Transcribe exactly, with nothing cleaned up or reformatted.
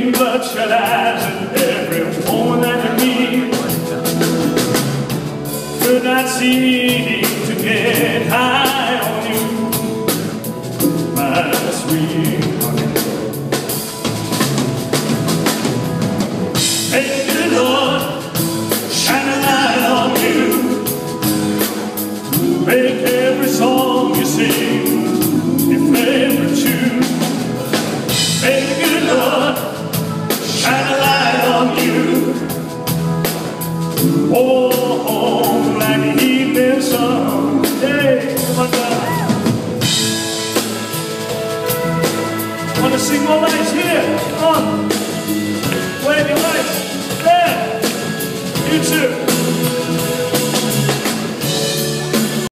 Seeing bloodshot eyes and every woman that you meet, could not seem to get high.